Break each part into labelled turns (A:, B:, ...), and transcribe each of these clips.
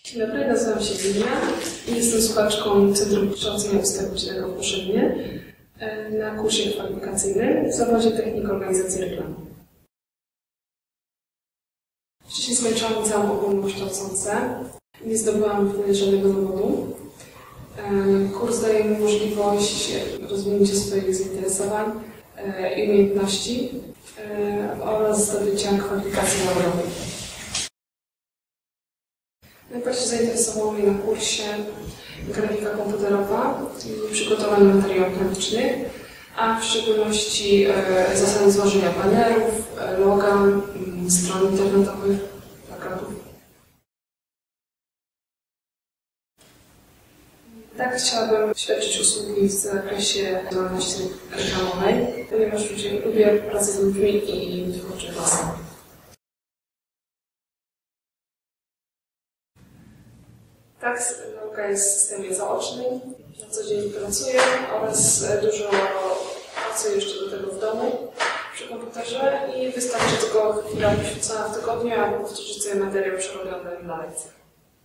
A: Dzień dobry, nazywam się Linia i jestem słuchaczką Centrum Kształcenia Ustawicznego w Koszynie na kursie kwalifikacyjnym w zawodzie Technik Organizacji Reklamy. Wcześniej skończyłam liceum ogólnokształcące. Nie zdobyłam wtedy żadnego zawodu. Kurs daje mi możliwość rozwinięcia swoich zainteresowań i umiejętności oraz zdobycia kwalifikacji zawodowej. Najbardziej zainteresowało mnie na kursie grafika komputerowa i przygotowanie materiałów graficznych, a w szczególności zasady złożenia banerów, loga, stron internetowych, plakatów. Tak, chciałabym świadczyć usługi w zakresie działalności reklamowej, ponieważ lubię pracę z ludźmi i twórcze klasy. Tak, nauka jest w systemie zaocznym, na co dzień pracuję oraz dużo pracuję jeszcze do tego w domu przy komputerze i wystarczy tylko chwila poświęcona w tygodniu, aby powtórzyć sobie materiał przerobiony na lekcjach.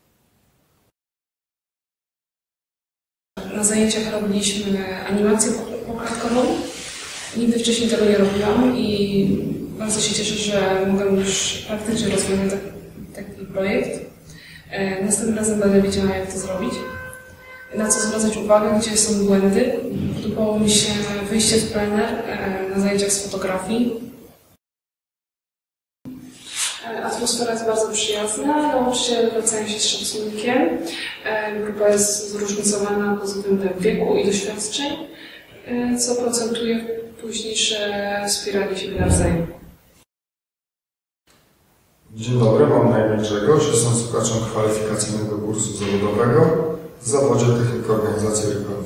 A: Na zajęciach robiliśmy animację pokładkową. Nigdy wcześniej tego nie robiłam i bardzo się cieszę, że mogę już praktycznie rozwiązać taki projekt. Następnym razem będę wiedziała, jak to zrobić, na co zwracać uwagę, gdzie są błędy. Podobało mi się wyjście w plener na zajęciach z fotografii. Atmosfera jest bardzo przyjazna, nauczyciele wracają się z szacunkiem. Grupa jest zróżnicowana pod względem wieku i doświadczeń, co procentuje w późniejsze wspieranie siebie nawzajem.
B: Dzień dobry, mam na imię Grzegorz, jestem słuchaczem kwalifikacyjnego kursu zawodowego w zawodzie Technik Organizacji Reklamy.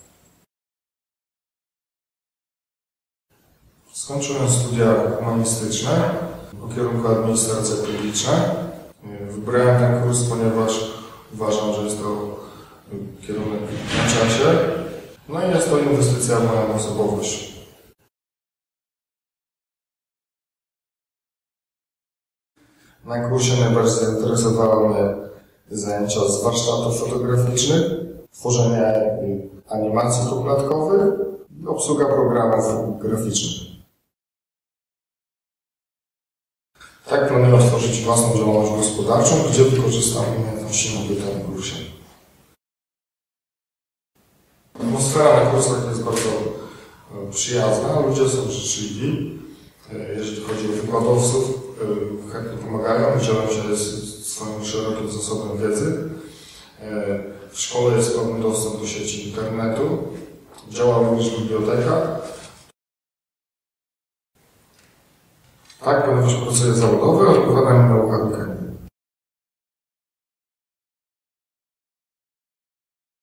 B: Skończyłem studia humanistyczne po kierunku administracja publiczna. Wybrałem ten kurs, ponieważ uważam, że jest to kierunek na czasie, no i jest to inwestycja w moją osobowość. Na kursie najbardziej zainteresowały mnie zajęcia z warsztatów fotograficznych, tworzenie animacji pokładkowych i obsługa programów graficznych. Tak planuję otworzyć własną działalność gospodarczą, gdzie wykorzystam umiejętności nabyte na kursie. Atmosfera na kursach jest bardzo przyjazna, ludzie są życzliwi. Jeżeli chodzi o wykładowców, chętnie pomagają, dzielą się swoim szerokim zasobem wiedzy. W szkole jest pełny dostęp do sieci internetu, działa również biblioteka. Tak, ponieważ pracuję zawodowo, odpowiadam na naukę.